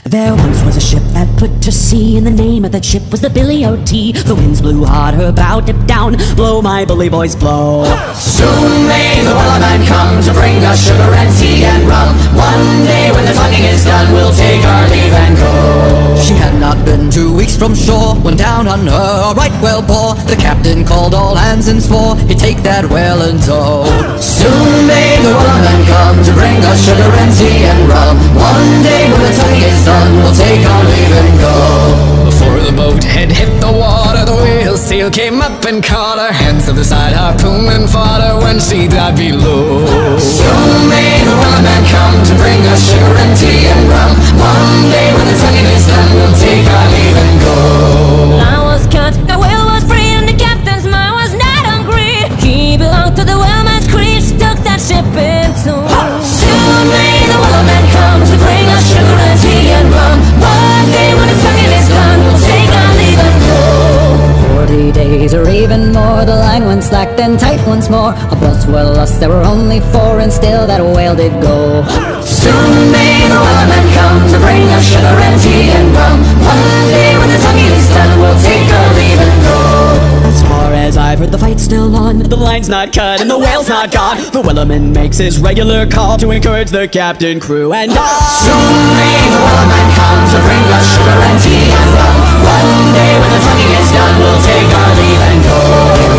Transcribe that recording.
There once was a ship that put to sea, and the name of that ship was the Billy O.T. The winds blew hard, her bow dipped down. Blow, my bully boys, blow. Soon may the Wellerman come to bring us sugar and tea and rum. One day when the tonguing is done, we'll take our leave and go. She had not been 2 weeks from shore when down on her a right whale bore. The captain called all hands and swore he'd take that whale in tow. Soon may the Wellerman come to bring us sugar and tea and rum. One day when the tonguing is done, we'll take our leave and go. Before the boat had hit the water, the whale's tail came up and caught her. Hands to the side, harpoon and fought her when she died below. Soon may the Wellerman come to bring us sugar and tea and rum. One day when the tonguing is done, we'll take our leave and go. I was cut, the whale was free, and the captain's mind was not hungry. He belonged to the whaleman's creed, took that ship in two. Soon may the Wellerman come to bring us sugar and tea and rum. One day when the tonguing is done, we'll take our leave and go. 40 days or even more, the line went slack, then tight once more. Our boats were lost, there were only 4, and still that whale did go. Soon may the Wellerman come to bring us sugar and tea and rum. One day when the tonguing is done, we'll take our leave and go. As far as I've heard, the fight's still on. The line's not cut and the whale's not gone. The Wellerman makes his regular call to encourage the captain, crew, and all. Soon may the Wellerman come to bring us sugar and tea and rum. One day when the tonguing is done, we'll take our leave and go.